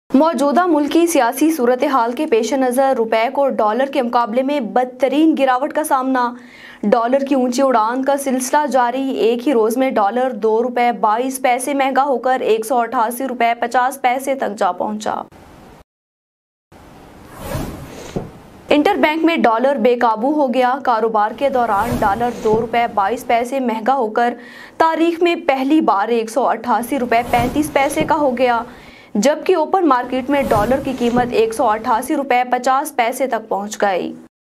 मौजूदा मुल्की सियासी सूरत हाल के पेश नज़र रुपए को डॉलर के मुकाबले में बदतरीन गिरावट का सामना। डॉलर की ऊंची उड़ान का सिलसिला जारी। एक ही रोज में डॉलर ₹2.22 महंगा होकर 188 रुपए 50 पैसे तक जा पहुंचा। इंटरबैंक में डॉलर बेकाबू हो गया। कारोबार के दौरान डॉलर ₹2.22 महंगा होकर तारीख में पहली बार 188 रुपए 35 पैसे का हो गया, जबकि ओपन मार्केट में डॉलर की कीमत 188 रुपए 50 पैसे तक पहुंच गई।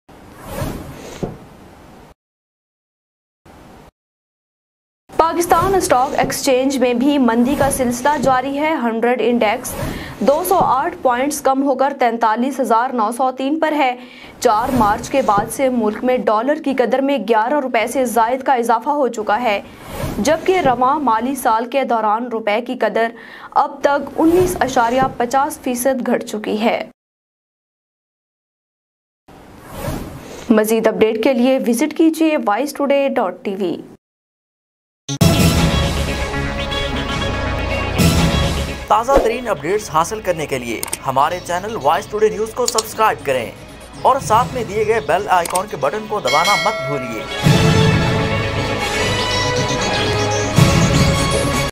पाकिस्तान स्टॉक एक्सचेंज में भी मंदी का सिलसिला जारी है। 100 इंडेक्स 208 पॉइंट्स कम होकर 43,903 पर है। 4 मार्च के बाद से मुल्क में डॉलर की कदर में 11 रुपए से जायद का इजाफा हो चुका है, जबकि रवां माली साल के दौरान रुपए की कदर अब तक 19.50% घट चुकी है। मजीद अपडेट के लिए विजिट कीजिए waistoday.tv। ताज़ा तरीन अपडेट्स हासिल करने के लिए हमारे चैनल वॉइस टुडे न्यूज़ को सब्सक्राइब करें और साथ में दिए गए बेल आइकॉन के बटन को दबाना मत भूलिए।